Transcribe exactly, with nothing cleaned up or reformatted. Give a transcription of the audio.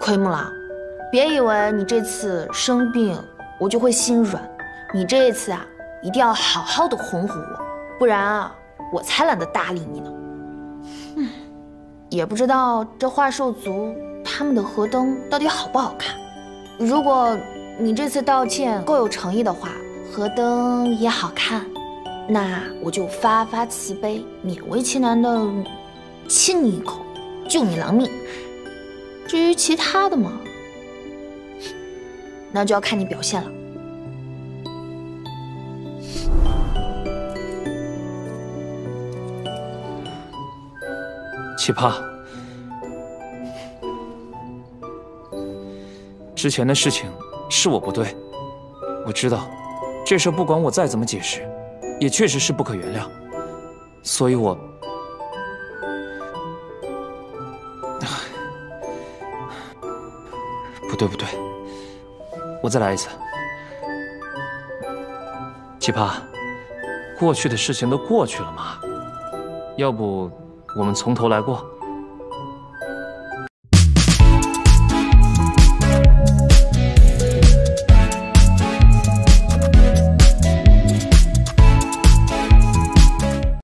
奎木狼，别以为你这次生病我就会心软，你这一次啊，一定要好好的哄哄我，不然啊，我才懒得搭理你呢。嗯，也不知道这幻兽族他们的河灯到底好不好看。如果你这次道歉够有诚意的话，河灯也好看，那我就发发慈悲，勉为其难的亲你一口，救你郎命。至于其他的嘛，那就要看你表现了。 奇葩，之前的事情是我不对，我知道，这事不管我再怎么解释，也确实是不可原谅，所以我。 不对不对，我再来一次。奇葩，过去的事情都过去了嘛，要不我们从头来过？